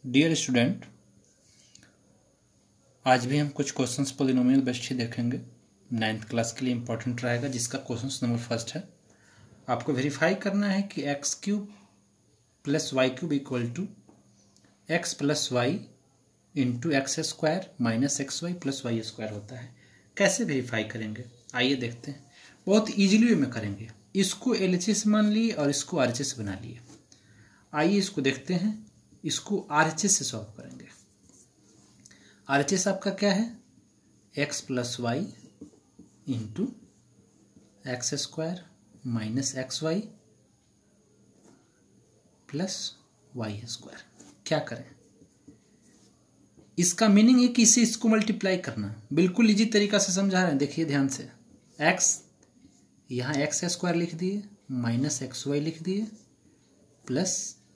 Dear student, आज भी हम कुछ क्वेश्चंस पॉलिनोमियल बेस्ड ही देखेंगे। 9th क्लास के लिए इंपॉर्टेंट रहेगा, जिसका क्वेश्चन नंबर फर्स्ट है। आपको वेरीफाई करना है कि x cube plus y cube equal to x plus y into x square minus x y plus y square होता है। कैसे वेरीफाई करेंगे, आइए देखते हैं। बहुत ईजिली वे में करेंगे। इसको एलएचएस मान लिए और इसको आरएचएस बना लिए। आइए इसको देखते हैं। इसको आरएचएस से सॉल्व करेंगे। आरएचएस आपका क्या है? X plus y into x square minus x y plus y square. क्या करें? इसका मीनिंग है कि इसे इसको मल्टीप्लाई करना। बिल्कुल इजी तरीका से समझा रहे हैं, देखिए ध्यान से। एक्स यहाँ एक्स स्क्वायर लिख दिए माइनस एक्स वाई लिख दिए प्लस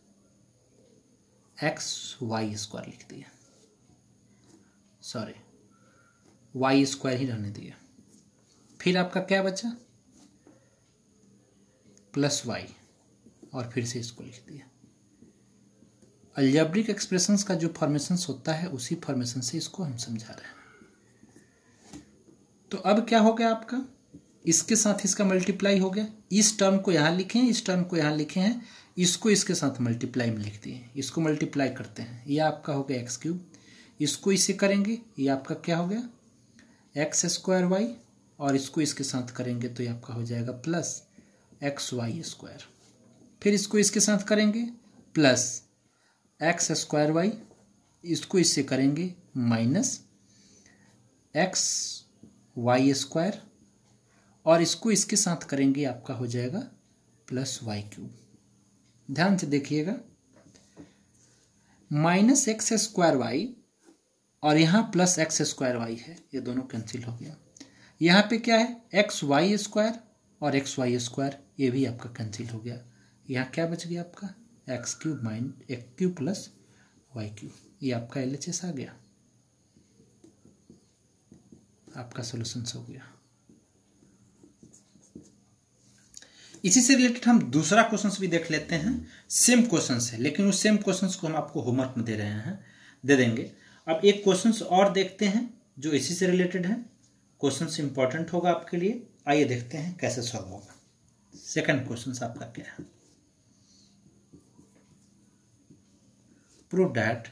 एक्स वाई स्क्वायर लिख दिए। सॉरी, वाई स्क्वायर ही रहने दिए। फिर आपका क्या बचा? प्लस वाई, और फिर से इसको लिख दिया। अलजेब्रिक एक्सप्रेशंस का जो फॉर्मेशंस होता है उसी फॉर्मेशन से इसको हम समझा रहे हैं। तो अब क्या हो गया आपका? इसके साथ इसका मल्टीप्लाई हो गया। इस टर्म को यहाँ लिखे हैं, इस टर्म को यहाँ लिखे हैं, इसको इसके साथ मल्टीप्लाई में लिख दिए। इसको मल्टीप्लाई करते हैं, ये आपका हो गया एक्स क्यूब। इसको इसे करेंगे, ये आपका क्या हो गया? एक्स स्क्वायर वाई, और इसको इसके साथ करेंगे तो ये आपका हो जाएगा प्लस एक्स वाई स्क्वायर। फिर इसको इसके साथ करेंगे प्लस एक्स स्क्वायर वाई, इसको इससे करेंगे माइनस एक्स वाई स्क्वायर, और इसको इसके साथ करेंगे आपका हो जाएगा प्लस वाई क्यूब। ध्यान से देखिएगा, माइनस एक्स स्क्वायर वाई और यहाँ प्लस एक्स स्क्वायर वाई है, ये दोनों कैंसिल हो गया। यहाँ पे क्या है? एक्स वाई स्क्वायर और एक्स वाई स्क्वायर, ये भी आपका कैंसिल हो गया। यहाँ क्या बच गया आपका? X cube minus x cube plus y cube. ये आपका एलएचएस आ गया, आपका सोल्यूशन हो गया। इसी से रिलेटेड हम दूसरा क्वेश्चन भी देख लेते हैं। सेम क्वेश्चन है, लेकिन उस सेम क्वेश्चन को हम आपको होमवर्क में दे देंगे। अब एक क्वेश्चन और देखते हैं जो इसी से रिलेटेड है। क्वेश्चन इंपॉर्टेंट होगा आपके लिए। आइए देखते हैं कैसे सॉल्व होगा। सेकंड क्वेश्चन आपका क्या है? Prove that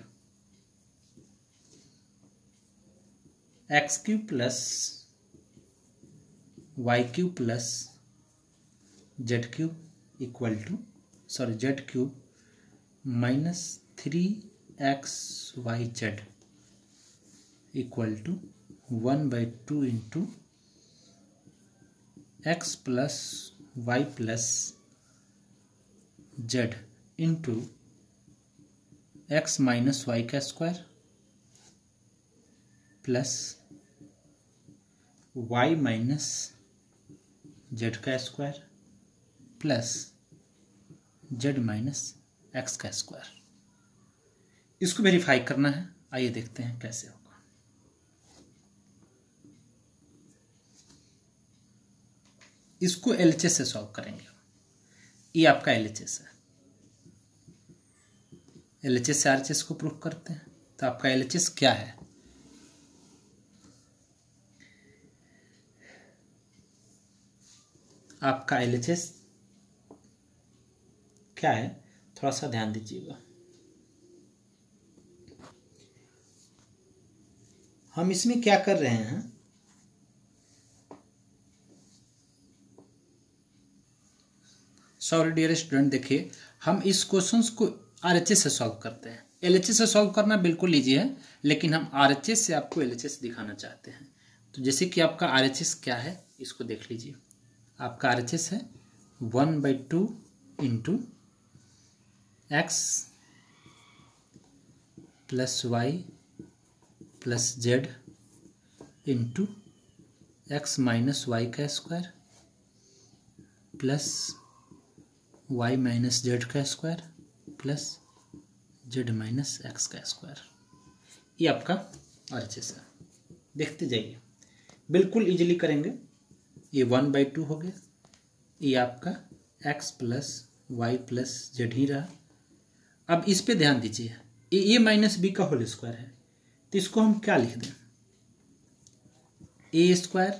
x cube plus y cube plus z cube equal to z cube minus 3xyz equal to 1/2 into x plus y plus z into x minus y का square plus y minus z का square plus z minus x का square. इसको verify करना है। आइए देखते हैं कैसे होगा। इसको एलएचएस से सॉल्व करेंगे। ये आपका एलएचएस है। एलएचएस से आरएचएस को प्रूफ करते हैं। तो आपका एलएचएस क्या है? आपका एलएचएस क्या है? थोड़ा सा ध्यान दीजिएगा। हम इसमें क्या कर रहे हैं? सॉरी डियर स्टूडेंट, देखिए हम इस क्वेश्चंस को आरएचएस से सॉल्व करते हैं। एलएचएस से सॉल्व करना बिल्कुल इजी है, लेकिन हम आरएचएस से आपको एलएचएस दिखाना चाहते हैं। तो जैसे कि आपका आरएचएस क्या है, इसको देख लीजिए। आपका आरएचएस है 1/2 into x plus y plus z into x minus y का square plus y minus z का square plus z minus x का स्क्वायर। ये आपका आरएचएस है। देखते जाइए, बिल्कुल इजीली करेंगे। ये 1/2 हो गया। ये आपका x plus y plus z ही रहा। अब इस पे ध्यान दीजिए, ए माइनस बी का होल स्क्वायर है, तो इसको हम क्या लिख दें, ए स्क्वायर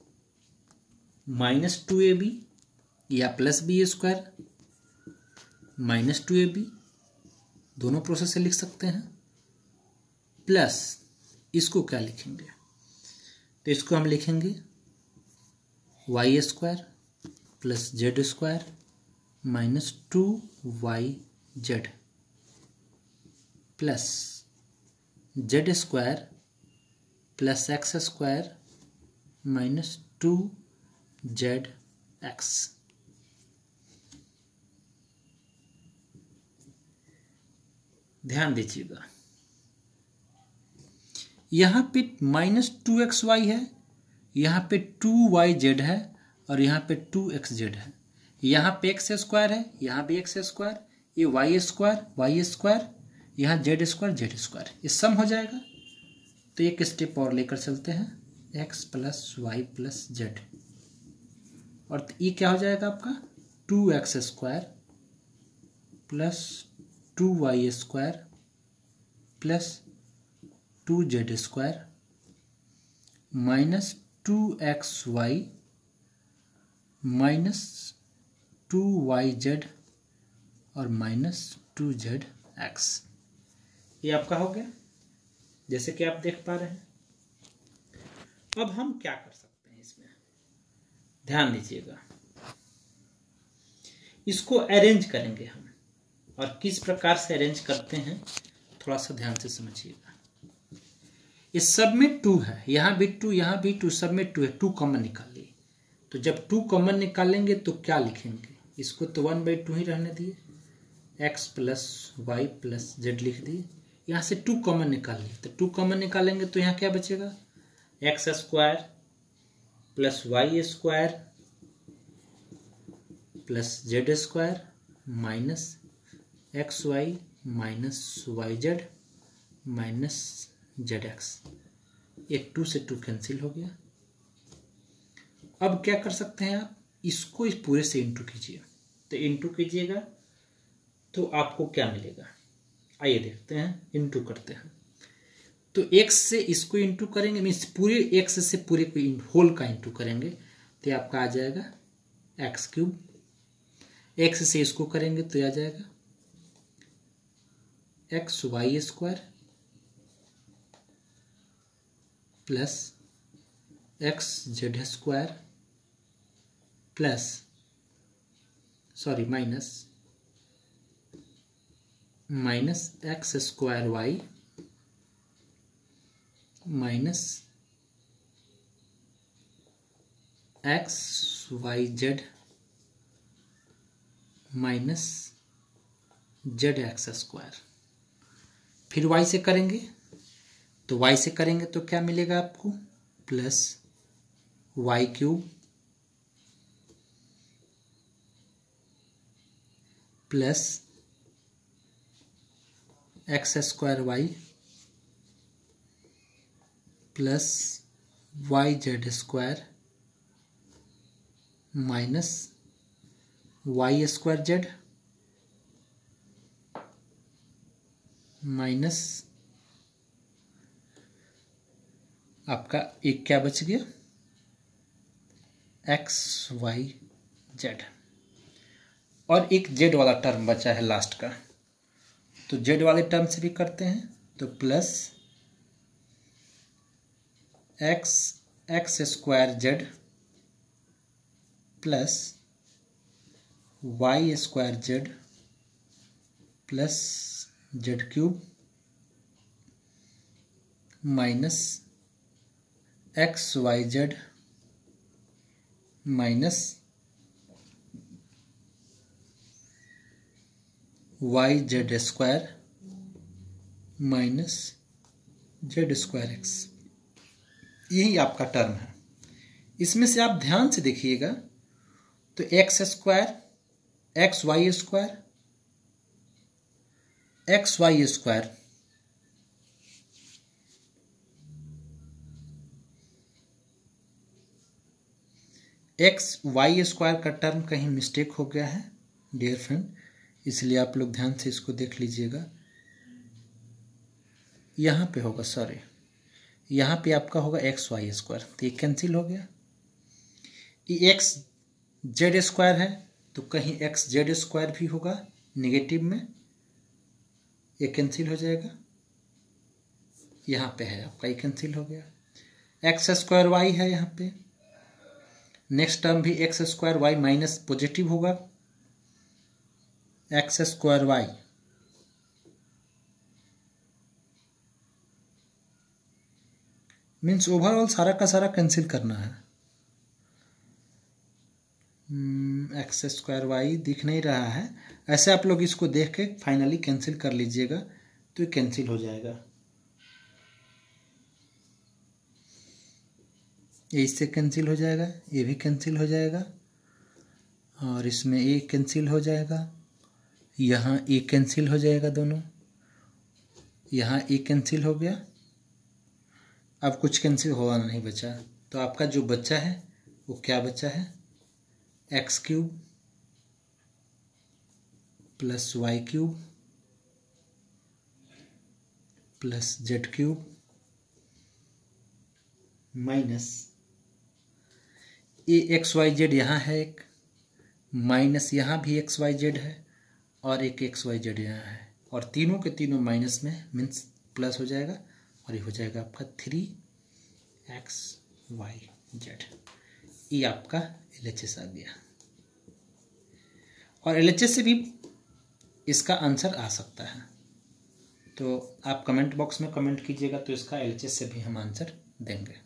माइनस 2ab या plus B square minus 2ab, दोनों प्रोसेस से लिख सकते हैं, प्लस इसको क्या लिखेंगे, तो इसको हम लिखेंगे y square plus z square minus 2yz plus z square plus x square minus 2zx। ध्यान दीजिएगा, यहां पे माइनस 2xy है, यहां पे 2yz है और यहां पे 2xz है, यहां पे एक्स स्क्वायर है, यहां भी एक्स स्क्वायर, ये वाई स्क्वायर, यहां जेड स्क्वायर, ये सम हो जाएगा। तो एक स्टेप और लेकर चलते हैं, x plus y plus z, और ये क्या हो जाएगा आपका 2x square plus 2y square plus 2z square minus 2xy minus 2yz और माइनस 2zx। ये आपका हो गया, जैसे कि आप देख पा रहे हैं। अब हम क्या कर सकते हैं इसमें, ध्यान दीजिएगा, इसको अरेंज करेंगे हम, और किस प्रकार से अरेंज करते हैं थोड़ा सा ध्यान से समझिएगा। इस सब में 2 है, यहां भी 2, यहां भी 2, सब में 2 है, 2 कॉमन निकालिए। तो जब 2 कॉमन निकालेंगे तो क्या लिखेंगे, इसको तो 1/2 ही रहने दिए, x plus y plus z लिख दिए, यहां से 2 कॉमन निकालिए। तो 2 कॉमन निकालेंगे तो यहां क्या बचेगा, x square plus y square plus z square minus x y minus y z minus z x. ये 2 से 2 कैंसिल हो गया। अब क्या कर सकते हैं आप, इसको इस पूरे से इंटू कीजिए। तो इंटू कीजिएगा तो आपको क्या मिलेगा, आइए देखते हैं, इंटू करते हैं। तो x से इसको इंटू करेंगे, मीन्स पूरे x से पूरे को होल का इंटू करेंगे, तो आपका आ जाएगा x3। x से इसको करेंगे तो आ जाएगा xy square plus xz square plus minus x square y minus x y z minus z x square. फिर y से करेंगे, तो y से करेंगे तो क्या मिलेगा आपको, plus y³ plus x square y plus y z square minus y square z minus आपका एक क्या बच गया, एक्स वाई जेड, और एक जेड वाला टर्म बचा है लास्ट का। तो जेड वाले टर्म से भी करते हैं, तो plus x square z plus y square z plus z³ minus x y z minus y z square minus z square x. यही आपका टर्म है। इसमें से आप ध्यान से देखिएगा, तो x square x y square x y square x y square का टर्म कहीं मिस्टेक हो गया है डियर फ्रेंड, इसलिए आप लोग ध्यान से इसको देख लीजिएगा। यहाँ पे होगा, सॉरी यहाँ पे आपका होगा एक्स वाई स्क्वायर, तो ये कैंसिल हो गया। ये एक्स जेड स्क्वायर है तो कहीं एक्स जेड स्क्वायर भी होगा निगेटिव में, ये कैंसिल हो जाएगा। यहाँ पे है आपका, ये कैंसिल हो गया। एक्स स्क्वायर वाई है यहाँ पे, नेक्स्ट टर्म भी x square y minus positive होगा, x square y means overall सारा का सारा कैंसिल करना है। एक्स स्क्वायर वाई दिख नहीं रहा है, ऐसे आप लोग इसको देख के फाइनली कैंसिल कर लीजिएगा तो ये कैंसिल हो जाएगा। ये इससे कैंसिल हो जाएगा, ये भी कैंसिल हो जाएगा, और इसमें ए कैंसिल हो जाएगा, यहाँ ए कैंसिल हो जाएगा दोनों, यहाँ ए कैंसिल हो गया। अब कुछ कैंसिल होगा नहीं बचा, तो आपका जो बचा है वो क्या बचा है, x cube plus y cube plus z cube minus a x y z यहाँ है एक, माइनस यहाँ भी एक्स वाई जेड है, और एक एक्स वाई जेड यहाँ है, और तीनों के तीनों माइनस में मीन्स प्लस हो जाएगा, और ये हो जाएगा आपका 3x y z। ये आपका LHS आ गया, और LHS से भी इसका आंसर आ सकता है, तो आप कमेंट बॉक्स में कमेंट कीजिएगा तो इसका LHS से भी हम आंसर देंगे।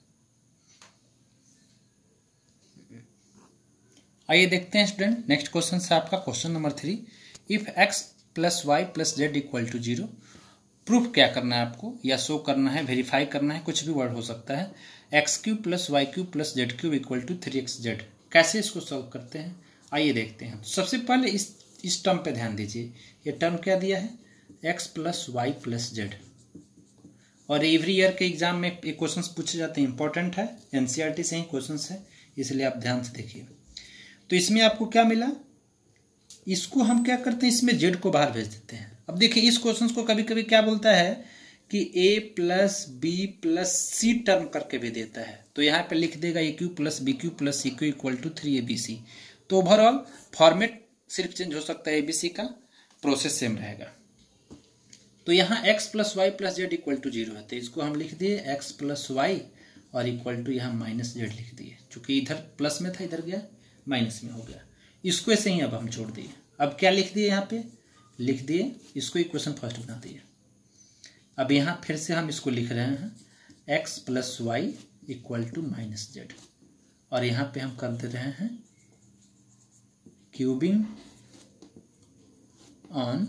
आइए देखते हैं स्टूडेंट नेक्स्ट क्वेश्चन से आपका question number 3। If x plus y plus z equal to 0, proof क्या करना है आपको, या शो करना है, वेरीफाई करना है, कुछ भी वर्ड हो सकता है। X cube plus y cube plus z cube equal to 3xz, कैसे इसको सॉल्व करते हैं आइए देखते हैं। तो सबसे पहले इस टर्म पे ध्यान दीजिए, ये टर्म क्या दिया है, x plus y plus z, और एवरी ईयर के एग्जाम में ये क्वेश्चन पूछे जाते हैं, इंपॉर्टेंट है, NCERT से ही क्वेश्चन है, इसलिए आप ध्यान से देखिए। तो इसमें आपको क्या मिला, इसको हम क्या करते हैं, इसमें जेड को बाहर भेज देते हैं। अब देखिए इस क्वेश्चन को कभी कभी क्या बोलता है कि a plus b plus c term करके भी देता है, तो यहाँ पे लिख देगा a cube plus b cube plus c cube equal to 3abc। तो ओवरऑल फॉर्मेट सिर्फ चेंज हो सकता है, ABC का प्रोसेस सेम रहेगा। तो यहाँ x plus y plus z equal to 0 है, तो इसको हम लिख दिए x प्लस वाई और इक्वल टू यहाँ माइनस जेड लिख दिए, चूंकि इधर प्लस में था इधर गया माइनस में हो गया। इसको ऐसे ही अब हम छोड़ दिए। अब क्या लिख दिए, यहाँ पे लिख दिए, इसको इक्वेशन फर्स्ट बना दिए। अब यहाँ फिर से हम इसको लिख रहे हैं x plus y equal to minus z, और यहाँ पे हम कर दे रहे हैं क्यूबिंग ऑन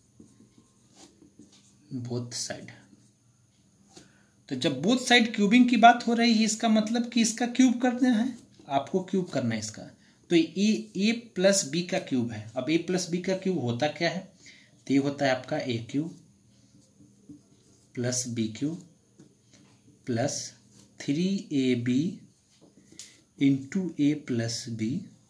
बोथ साइड। तो जब बोथ साइड क्यूबिंग की बात हो रही है, इसका मतलब कि इसका क्यूब करना है, आपको क्यूब करना है इसका। तो ए प्लस बी का क्यूब है। अब ए प्लस बी का क्यूब होता क्या है, तो ये होता है आपका a cube plus b cube plus 3ab into a plus b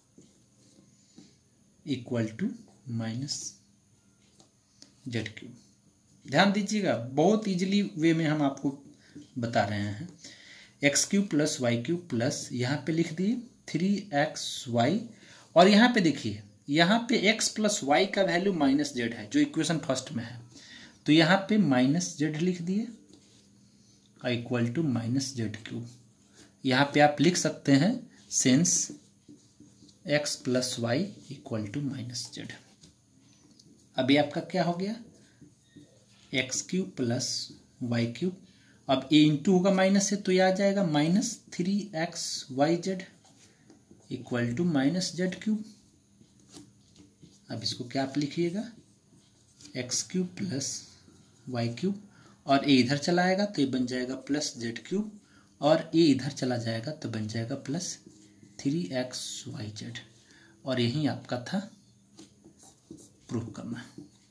equal to minus z cube. ध्यान दीजिएगा, बहुत इजीली वे में हम आपको बता रहे हैं। X cube plus y cube plus यहाँ पे लिख दिए 3xy, और यहाँ पे देखिए, यहाँ पे x प्लस वाई का वैल्यू माइनस जेड है जो इक्वेशन फर्स्ट में है, तो यहाँ पे माइनस जेड लिख दिए equal to minus z cube. यहाँ पे आप लिख सकते हैं since x plus y equal to minus z. अभी आपका क्या हो गया, x cube plus y cube, अब a इंटू होगा माइनस से, तो ये आ जाएगा minus 3xyz equal to minus z cube. अब इसको क्या आप लिखिएगा, x cube plus y cube, और ए इधर चला आएगा तो ये बन जाएगा प्लस जेड क्यूब, और ए इधर चला जाएगा तो बन जाएगा प्लस 3xyz, और यही आपका था प्रूफ करना,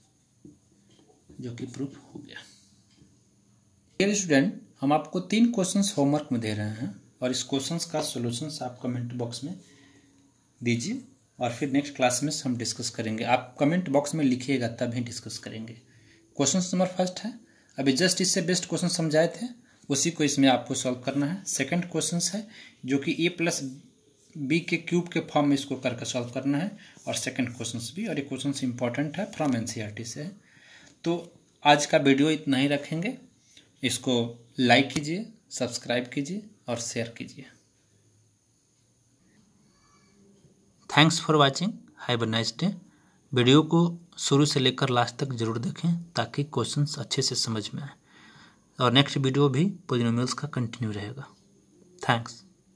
जो कि प्रूफ हो गया। डियर स्टूडेंट, हम आपको 3 क्वेश्चंस होमवर्क में दे रहे हैं, और इस क्वेश्चंस का सॉल्यूशंस आप कमेंट बॉक्स में दीजिए, और फिर नेक्स्ट क्लास में हम डिस्कस करेंगे। आप कमेंट बॉक्स में लिखिएगा तब ही डिस्कस करेंगे। क्वेश्चन नंबर फर्स्ट है, अभी जस्ट इससे बेस्ट क्वेश्चन समझाए थे, उसी को इसमें आपको सॉल्व करना है। सेकंड क्वेश्चन है जो कि a प्लस बी के क्यूब के फॉर्म में इसको करके सॉल्व करना है, और सेकंड क्वेश्चन भी, और ये क्वेश्चन इंपॉर्टेंट है, फ्रॉम एनसीईआरटी से है। तो आज का वीडियो इतना ही रखेंगे, इसको लाइक कीजिए, सब्सक्राइब कीजिए और शेयर कीजिए। Thanks for watching, have a nice day. Video को शुरू से लेकर लास्ट तक जरूर देखें ताकि क्वेश्चंस अच्छे से समझ में आए, और नेक्स्ट वीडियो भी पॉलिनोमियल्स का कंटिन्यू रहेगा। थैंक्स।